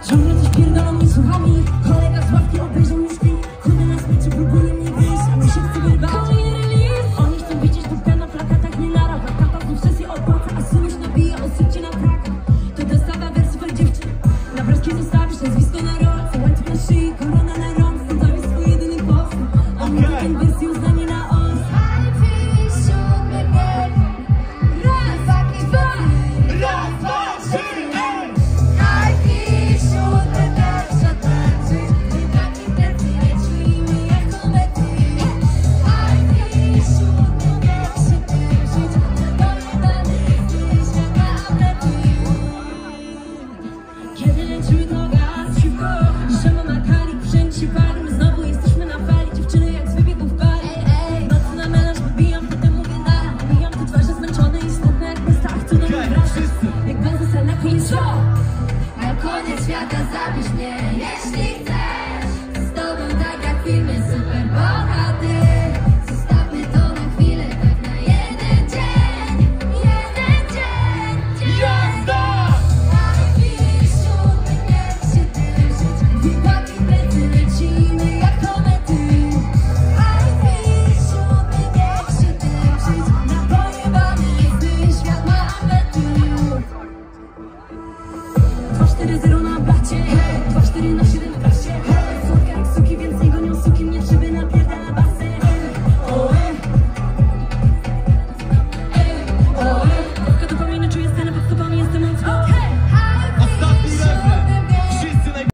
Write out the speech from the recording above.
Ciągle coś pierdolą mi słuchami. Kolega z ławki obejrzał mnie śpi. Chudy na smyczy, próbuje mnie wyjść, a mi się chce wyrwać. Oni chcą widzieć dupkę na plakatach, nie na rapach. Tata znów sesję opłaca, a synuś nabija o sycie na traka. To dostawa wersów od dziewczyn. Na broskie zostawisz nazwisko na rolce. Łańcuch na szyi, korona na rączce. To jest twój jedyny postęp. A mi ten wersji uznanie na os. Kiedy leciły noga szybko, że ma kali, wszędzie się pali. My znowu jesteśmy na fali, dziewczyny jak z wybiegów pali. Nocy na melanż wybijam, potem mówię nara. Mijam te twarze zmęczone i smutne jak na stach, co do mnie wracasz. Jak będę sen na koniec show, na koniec świata zabierz mnie.